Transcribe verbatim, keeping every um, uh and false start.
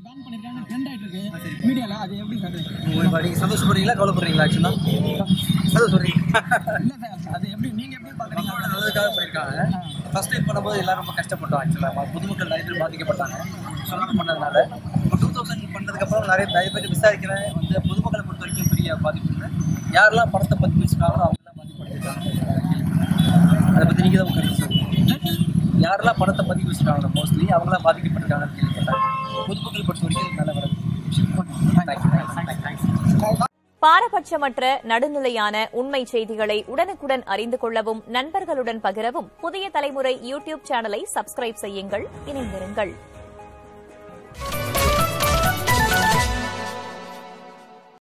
Pan பண்ணிருக்காங்க trend ஆயிட்டு இருக்கு மீடியால. அது எப்படி சார் நீங்க சந்தோஷப்படுறீங்களா கவலைப்படுறீங்களா? ஆக்சுவலா சந்தோஷப்படுறீங்க இல்ல சார், அது எப்படி நீங்க எப்படி பாக்குறீங்க? நல்லதுக்காக பண்ணியிருக்காங்க. ஃபர்ஸ்ட் டைம் பண்ணும்போது எல்லாரும் ரொம்ப கஷ்டப்பட்டோம். ஆக்சுவலாக பொதுமக்கள் நிறைய பேர் பாதிக்கப்பட்டாங்க சொல்லாமல் பண்ணதுனால. இப்போ டூ தௌசண்ட் பண்ணதுக்கப்புறம் நிறைய நிறைய பேர் விசாரிக்கிறேன் வந்து பொதுமக்களை பொறுத்த வரைக்கும் பெரிய பாதிப்பு இல்லை. யாரெல்லாம் படத்தை பற்றி பேசுகிறாங்களோ அவங்களாம் பாதிப்படைஞ்சிருக்காங்க. அதை பற்றி நீங்கள் தான் கருத்து சொல்லுங்கள். யாரெல்லாம் படத்தை பற்றி பேசுகிறாங்களோ மோஸ்ட்லி அவங்களாம் பாதிக்கப்பட்டிருக்காங்கன்னு கேள்விப்பட்டாங்க. பொதுமக்கள் பொறுத்த வரைக்கும் நல்ல வர பாரபட்சமற்ற நடுநிலையான உண்மை செய்திகளை உடனுக்குடன் அறிந்து கொள்ளவும் நண்பர்களுடன் பகிரவும் புதிய தலைமுறை யூடியூப் சேனலை சப்ஸ்கிரைப் செய்யுங்கள். இணைந்திருங்கள்.